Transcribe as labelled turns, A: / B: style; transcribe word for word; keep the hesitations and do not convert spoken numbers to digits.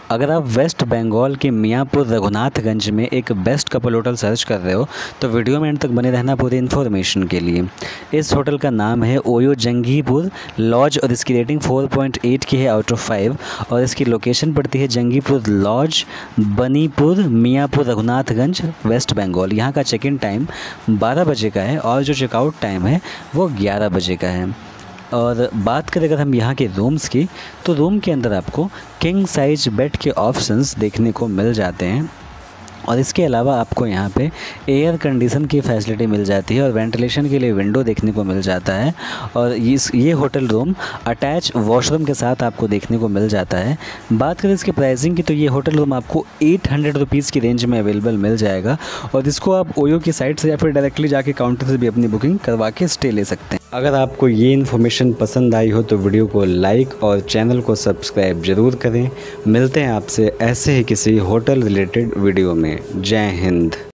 A: अगर आप वेस्ट बंगाल के मियाँपुर रघुनाथगंज में एक बेस्ट कपल होटल सर्च कर रहे हो तो वीडियो में एंड तक बने रहना पूरी इन्फॉर्मेशन के लिए। इस होटल का नाम है ओयो जंगीपुर लॉज और इसकी रेटिंग चार पॉइंट आठ की है आउट ऑफ फाइव और इसकी लोकेशन पड़ती है जंगीपुर लॉज, बनीपुर, मियाँपुर रघुनाथगंज, वेस्ट बंगाल। यहाँ का चेक इन टाइम बारह बजे का है और जो चेकआउट टाइम है वो ग्यारह बजे का है। और बात करें अगर हम यहाँ के रूम्स की तो रूम के अंदर आपको किंग साइज बेड के ऑप्शंस देखने को मिल जाते हैं और इसके अलावा आपको यहाँ पे एयर कंडीशन की फैसिलिटी मिल जाती है और वेंटिलेशन के लिए विंडो देखने को मिल जाता है। और इस ये होटल रूम अटैच वॉशरूम के साथ आपको देखने को मिल जाता है। बात करें इसके प्राइसिंग की तो ये होटल रूम आपको एट हंड्रेड रुपीज़ की रेंज में अवेलेबल मिल जाएगा और इसको आप ओयो की साइट से या फिर डायरेक्टली जाके काउंटर से भी अपनी बुकिंग करवा के स्टे ले सकते हैं। अगर आपको ये इन्फॉर्मेशन पसंद आई हो तो वीडियो को लाइक और चैनल को सब्सक्राइब ज़रूर करें। मिलते हैं आपसे ऐसे ही किसी होटल रिलेटेड वीडियो में। जय हिंद।